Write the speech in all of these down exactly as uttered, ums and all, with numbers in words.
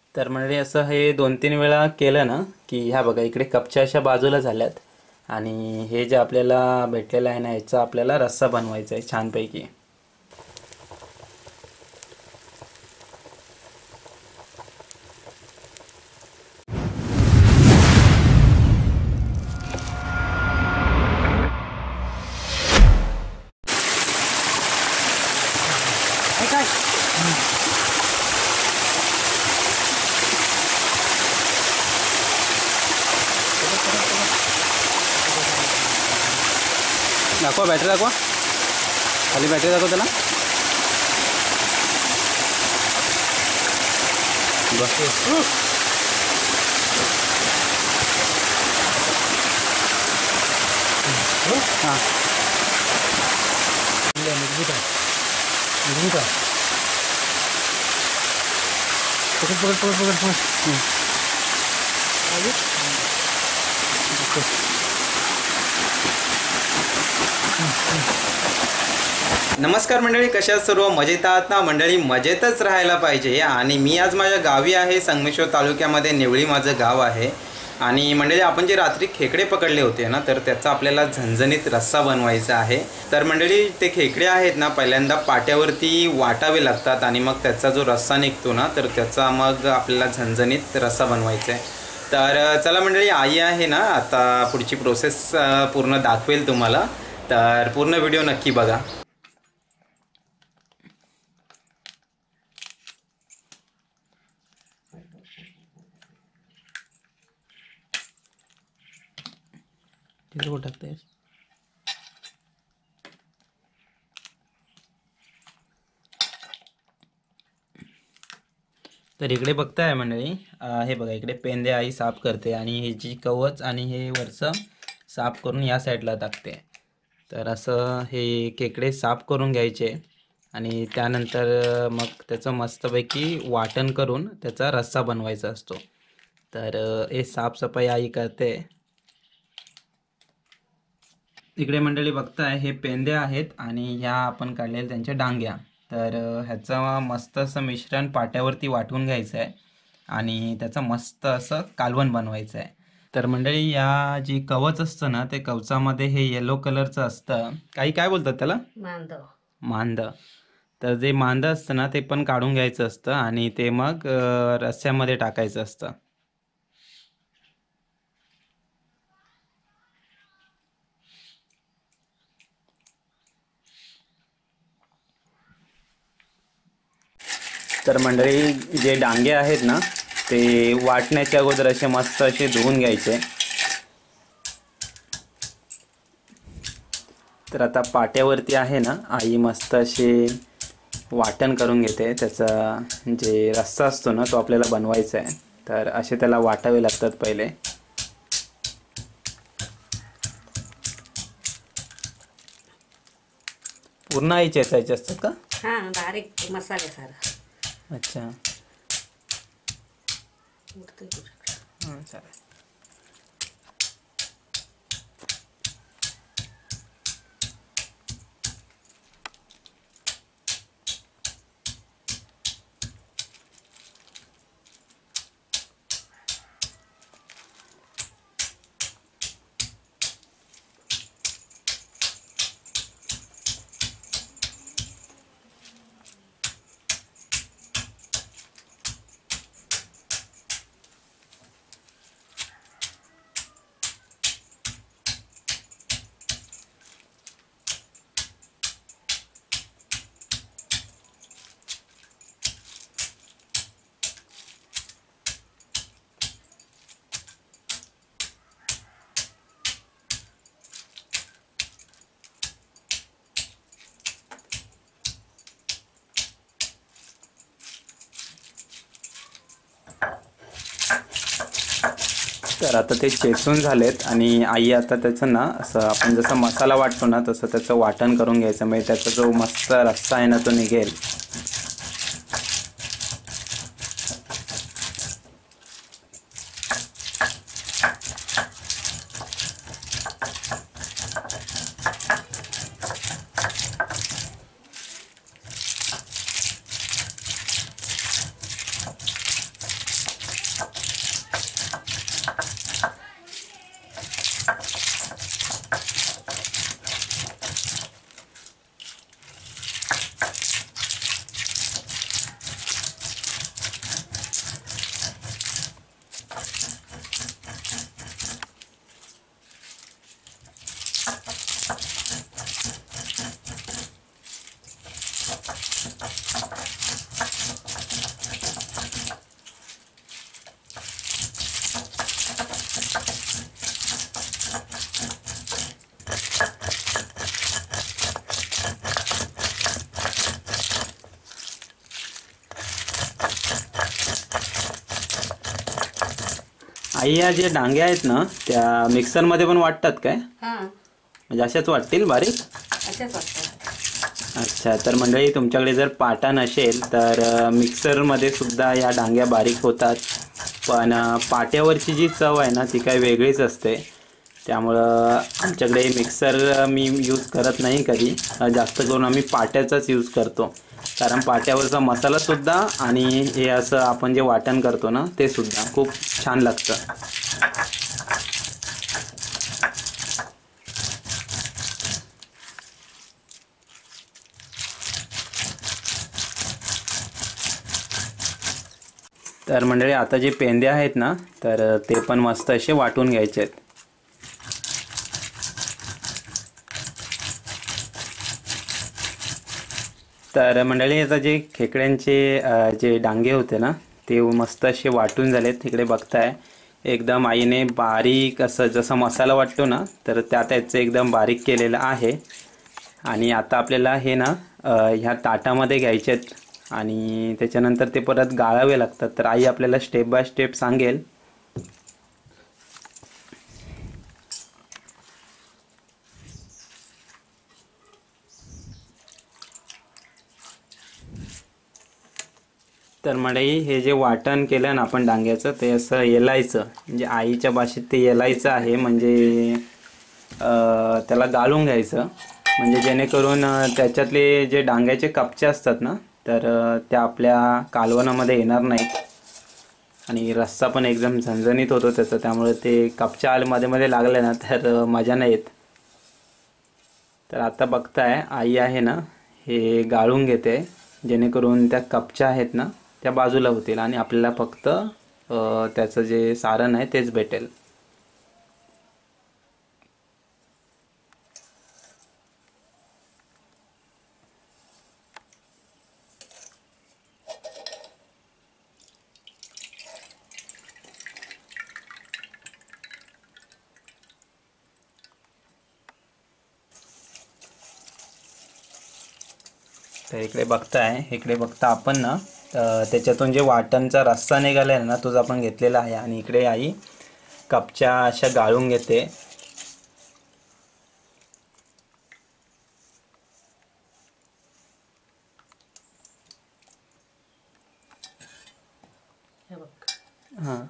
तर म्हणजे असं हे दोन तीन वेळा केलं ना की ह्या बघा इकडे कपच्या अशा बाजूला झाल्यात आणि हे जे आपल्याला भेटलेलं आहे ना याचा आपल्याला रस्सा बनवायचा आहे छानपैकी. दाखवा बॅटरी दाखवा खाली बॅटरी दाखव त्याला बस. हां मजबूत आहे मजबूत आहे पकड पकड पकड पकड पकड. नमस्कार मंडळी, कशा सर्व मजेत आहात ना मंडळी? मजेतच राहायला पाहिजे. आणि मी आज माझ्या गावी आहे, संगमेश्वर तालुक्यामध्ये निवळी माझं गाव आहे. आणि मंडळी आपण जे रात्री खेकडे पकडले होते ना तर त्याचा आपल्याला झणझणीत रस्सा बनवायचा आहे. तर मंडळी ते खेकडे आहेत ना पहिल्यांदा पाट्यावरती वाटावे लागतात आणि मग त्याचा जो रस्सा निघतो ना तर त्याचा मग आपल्याला झणझणीत रस्सा बनवायचा आहे. तर चला मंडळी, आई आहे ना आता पुढची प्रोसेस पूर्ण दाखवेल तुम्हाला, तर पूर्ण व्हिडिओ नक्की बघा. टाकतेस तर इकडे बघताय मंडळी, हे बघा इकडे पेंदे आई साफ करते आणि हे जी कवच आणि हे वरचं साफ करून या साईडला टाकते. तर असं हे खेकडे साफ करून घ्यायचे आणि त्यानंतर मग त्याचं मस्तपैकी वाटण करून त्याचा रस्सा बनवायचा असतो. तर हे साफसफाई आई करते. इकडे मंडळी बघताय हे पेंदे आहेत आणि ह्या आपण काढलेल्या त्यांच्या डांग्या. तर ह्याचं मस्त असं मिश्रण पाट्यावरती वाटून घ्यायचं आहे आणि त्याचं मस्त असं कालवण बनवायचं आहे. तर मंडळी या जी कवच असतं ना ते कवचामध्ये हे येलो कलरचं असतं, काही काय बोलतात त्याला, मांद मांद. तर जे मांद असतं ना ते पण काढून घ्यायचं असतं आणि ते मग रस्स्यामध्ये टाकायचं असतं. तर मंडळी जे डांगे आहेत ना ते वाटण्याच्या अगोदर असे मस्त असे धुवून घ्यायचे. तर आता पाट्यावरती आहे ना आई मस्त असे वाटण करून घेते. त्याचा जे रस्सा असतो ना तो आपल्याला बनवायचा आहे. तर असे त्याला वाटावे लागतात पहिले. पूर्ण आई चेचायचे असतात का? हां, बारीक मसाले सारा. अच्छा हां चालेल. तर आता ते चेचून झालेत आणि आई आता त्याचं ना असं आपण जसं मसाला वाटतो ना तसं त्याचं वाटण करून घ्यायचं, म्हणजे त्याचा जो मस्त रस्सा आहे ना तो निघेल. आई या जे डांग्या आहेत ना त्या मिक्सरमध्ये पण वाटतात काय? हां, म्हणजे अशाच वाटतील बारीक? अशाच वाटतात. अच्छा, तर मंडळी तुमच्याकडे जर पाटा नसेल तर मिक्सरमध्ये सुद्धा या डांग्या बारीक होतात. पण पाट्यावरची जी चव आहे ना ती काही वेगळीच असते. त्यामुळं आमच्याकडे मिक्सर मी यूज करत नाही कधी, जास्त करून आम्ही पाट्याचाच यूज करतो. कारण पाट्यावरचा मसालासुद्धा आणि हे असं आपण जे वाटण करतो ना ते सुद्धा खूप छान लागतं. तर मंडळी आता जे पेंदे आहेत ना तर ते पण मस्त असे वाटून घ्यायचे आहेत. तर मंडळी आता जे खेकड्यांचे जे डांगे होते ना ते मस्त असे वाटून झालेत. तिकडे बघताय एकदम आईने बारीक असं जसं मसाला वाटतो ना तर त्या त्याचं एकदम बारीक केलेलं आहे. आणि आता आपल्याला हे ना ह्या ताटामध्ये घ्यायचे आहेत आणि त्याच्यानंतर ते परत गाळावे लागतात. तर आई आपल्याला स्टेप बाय स्टेप सांगेल. तर मंडळी हे जे वाटण केलं ना आपण डांग्याचं ते असं येलायचं, म्हणजे आईच्या भाषेत ते येलायचं आहे. म्हणजे त्याला गाळून घ्यायचं म्हणजे जेणेकरून त्याच्यातले जे डांग्याचे कपचे असतात ना तर त्या आपल्या कालवणामध्ये येणार नाहीत. आणि रस्सा पण एकदम झणझणीत होतो त्याचा. त्यामुळे ते कपच्या आल मध्ये मध्ये लागले ना तर मजा नाही येत. तर आता बघताय आई आहे ना हे गाळून घेते जेणेकरून त्या कपच्या आहेत ना त्या बाजूला होतील आणि आपल्याला फक्त त्याचं जे सारण आहे तेच भेटेल. तर इकडे बघताय इकडे बघता आपण ना त्याच्यातून जे वाटणचा रस्सा निघाला आहे ना तोच आपण घेतलेला आहे. आणि इकडे आई कपच्या अशा गाळून घेते. हां,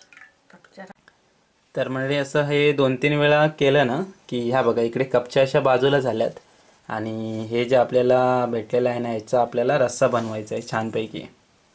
तर म्हणजे असं हे दोन तीन वेळा केलं ना की ह्या बघा इकडे कपच्या अशा बाजूला झाल्यात. आणि हे जे आपल्याला भेटलेलं आहे ना याचा आपल्याला रस्सा बनवायचा आहे छानपैकी.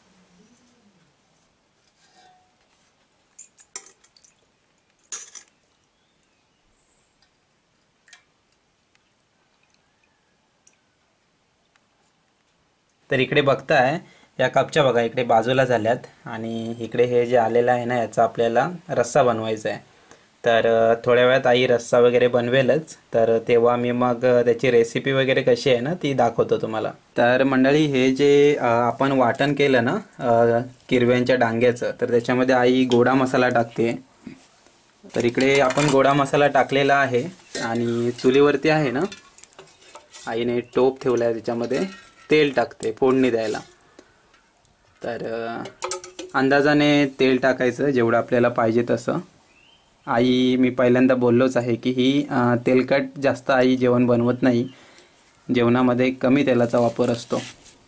तर इकडे बघताय या कपच्या बघा इकडे बाजूला झाल्यात आणि इकडे हे जे आलेलं आहे ना याचा आपल्याला रस्सा बनवायचा आहे. तर थोड्या वेळात आई रस्सा वगैरे बनवेलच. तर तेव्हा मी मग त्याची रेसिपी वगैरे कशी आहे ना ती दाखवतो तुम्हाला. तर मंडळी हे जे आपण वाटण केलं ना किरव्यांच्या डांग्याचं तर त्याच्यामध्ये आई गोडा मसाला टाकते. तर इकडे आपण गोडा मसाला टाकलेला आहे आणि चुलीवरती आहे ना आईने टोप ठेवला आहे त्याच्यामध्ये तेल टाकते फोडणी द्यायला. तर अंदाजाने तेल टाकायचं जेवढं आपल्याला पाहिजे तसं. आई मी पहिल्यांदा बोललोच आहे की ही तेलकट जास्त आई जेवण बनवत नाही. जेवणामध्ये कमी तेलाचा वापर असतो.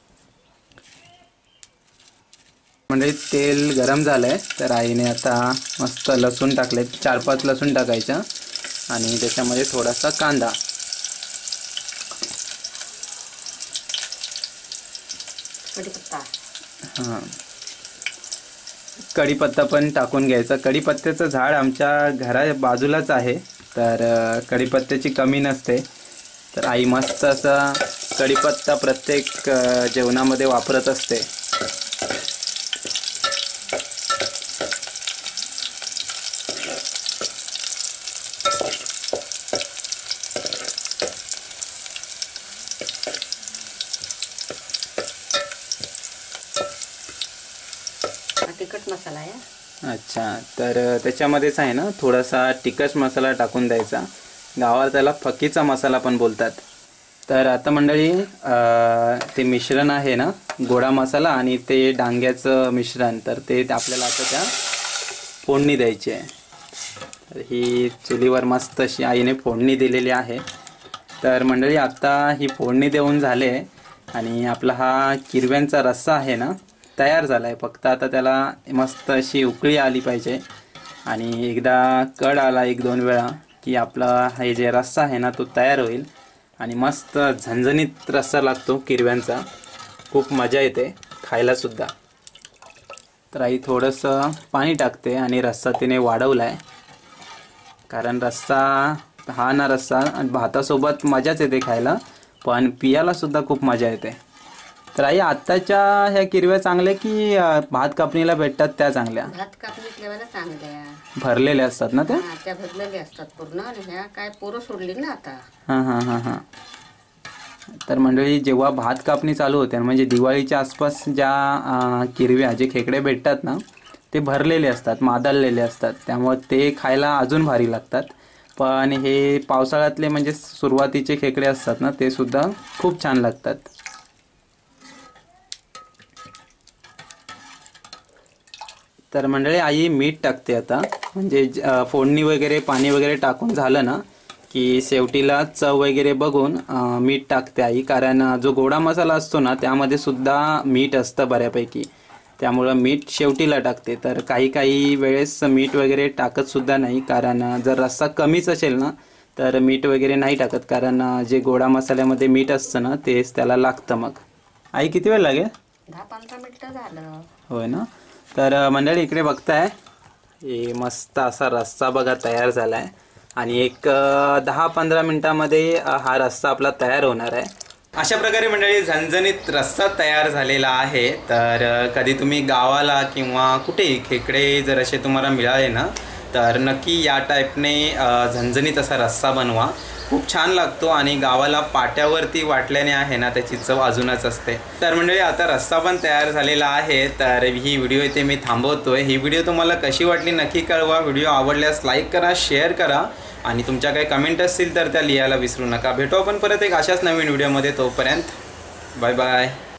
म्हणजे तेल गरम झालंय तर आईने आता मस्त लसूण टाकले. चार पाच लसूण टाकायचं आणि त्याच्यामध्ये थोडासा कांदा. कढीपत्ता. हां, कढीपत्ता पण टाकून घ्यायचा. कढीपत्त्याचं झाड आमच्या घरा बाजूलाच आहे तर कढीपत्त्याची कमी नसते. तर आई मस्त असा कढीपत्ता प्रत्येक जेवणामध्ये वापरत असते. तिखट मसाला आहे. अच्छा, तर त्याच्यामध्येच आहे ना थोडासा तिखट मसाला टाकून द्यायचा. गावात त्याला फकीचा मसाला पण बोलतात. तर आता मंडळी ते मिश्रण आहे ना गोडा मसाला आणि ते डांग्याचं मिश्रण तर ते आपल्याला आता त्या फोडणी द्यायची आहे। तर ही चुलीवर मस्त अशी आईने फोडणी दिलेली आहे। तर मंडळी आता ही फोडणी देऊन झाले आणि आपला हा किरव्यांचा रस्सा आहे ना तयार झाला आहे। फक्त आता त्याला मस्त अशी उकळी आली पाहिजे आणि एकदा कड आला एक दोन वेळा की आपला हे जे रस्सा आहे ना तो तयार होईल आणि मस्त झणझणीत रस्सा लागतो किरव्यांचा, खूप मजा येते खायला सुद्धा। तर आई थोडंसं पाणी टाकते आणि रस्सा तिने वाढवला आहे, कारण रस्सा हा ना रस्सा भातासोबत मजाच येते खायला, पण पियाला सुद्धा खूप मजा येते। तर आई आत्ताच्या ह्या किरव्या चांगल्या की भात कापणीला भेटतात त्या चांगल्या? भात कापणीत लेवायला चांगल्या भरलेल्या असतात ना त्या? हा, त्या भरलेल्या असतात पूर्ण आणि ह्या काय पोरं सोडली ना आता। हां हां हां हां तर मंडळी जेव्हा भात कापणी चालू होते म्हणजे दिवाळीच्या आसपास ज्या किरव्या जे खेकडे भेटतात ना ते भरलेले असतात, मादाळलेले असतात, त्यामुळे ते खायला अजून भारी लागतात। पण हे पावसाळ्यातले म्हणजे सुरुवातीचे खेकडे असतात ना ते सुद्धा खूप छान लागतात। तर मंडळी आई मीठ टाकते आता, म्हणजे फोडणी वगैरे पाणी वगैरे टाकून झालं ना की शेवटीला चव वगैरे बघून मीठ टाकते आई, कारण जो गोडा मसाला असतो ना त्यामध्ये सुद्धा मीठ असतं बऱ्यापैकी, त्यामुळं मीठ शेवटीला टाकते। तर काही काही वेळेस मीठ वगैरे टाकत सुद्धा नाही, कारण जर रस्सा कमीच असेल ना तर मीठ वगैरे नाही टाकत, कारण जे गोडा मसाल्यामध्ये मीठ असतं ना तेच त्याला लागतं। मग आई किती वेळ लागेल? दहा पंधरा मिनिटं झालं। होय ना। तर मंडळी इकडे बघताय हे मस्त असा रस्सा बघा तयार झाला आहे आणि एक दहा पंधरा मिनिटांमध्ये हा रस्सा आपला तयार होणार आहे। अशा प्रकारे मंडळी झणझणीत रस्सा तयार झालेला आहे। तर कधी तुम्ही गावाला किंवा कुठेही खेकडे जर असे तुम्हाला मिळाले ना तर नक्की या टाईपने झणझणीत असा रस्सा बनवा, खूप छान लागतो आणि गावाला पाट्यावरती वाटल्याने आहे ना त्याची चव अजूनच असते। तर मंडळी आता रस्सा पण तयार झालेला आहे, तर ही व्हिडिओ इथे मी थांबवतोय। ही व्हिडिओ तुम्हाला कशी वाटली नक्की कळवा, व्हिडिओ आवडल्यास लाईक करा, शेअर करा आणि तुमच्या काही कमेंट असतील तर त्या लिहायला विसरू नका। भेटू आपण परत एक अशाच नवीन व्हिडिओमध्ये, तोपर्यंत बाय बाय।